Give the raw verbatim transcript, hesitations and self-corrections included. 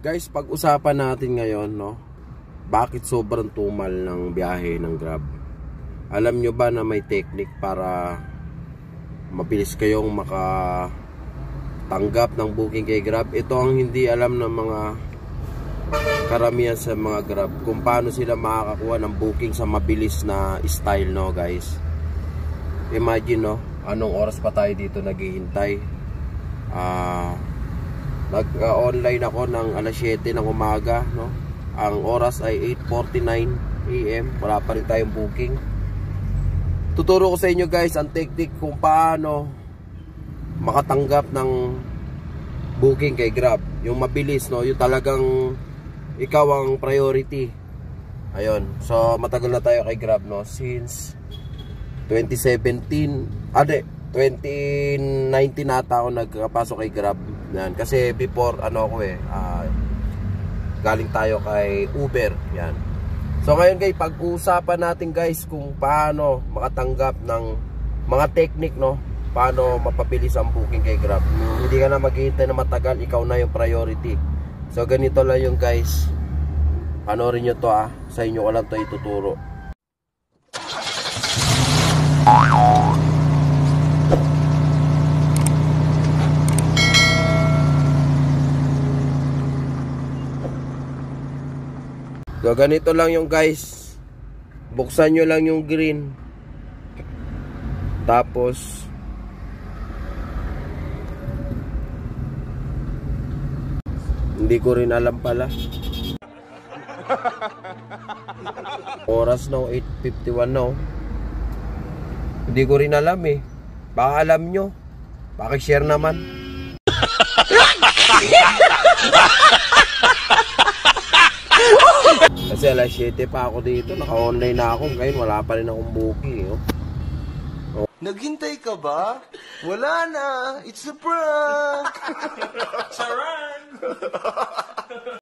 Guys, pag-usapan natin ngayon, no, bakit sobrang tumal ng biyahe ng Grab. Alam nyo ba na may technique para mabilis kayong makatanggap ng booking kay Grab? Ito ang hindi alam ng mga karamihan sa mga Grab, kung paano sila makakakuha ng booking sa mabilis na style, no guys. Imagine, no, anong oras pa tayo dito naghihintay. Ah... Uh, Nag-online ako ng alas siyete ng umaga, no? Ang oras ay eight forty-nine A M Wala pa rin tayong booking. Tuturo ko sa inyo guys ang technique kung paano makatanggap ng booking kay Grab. Yung mabilis, no? Yung talagang ikaw ang priority. Ayun. So matagal na tayo kay Grab, no? Since twenty seventeen, ade, twenty nineteen ata ako nagpasok kay Grab. Yan. Kasi before ano ko eh uh, galing tayo kay Uber. Yan. So ngayon guys, pag-uusapan natin guys kung paano makatanggap ng mga technique, no, paano mapabilis ang booking kay Grab. Hindi ka na maghihintay na matagal, ikaw na yung priority. So ganito lang yung guys, panoorin nyo to ah, sa inyo ko lang to ituturo. So ganito lang yung guys, buksan nyo lang yung green, tapos hindi ko rin alam pala oras no, eight fifty-one no. Hindi ko rin alam eh, baka alam nyo, pakishare naman. Kasi alas siyete pa ako dito, naka-online na ako, ngayon wala pa rin akong booking. Oh. Oh. Naghintay ka ba? Wala na, it's a prank! Charan!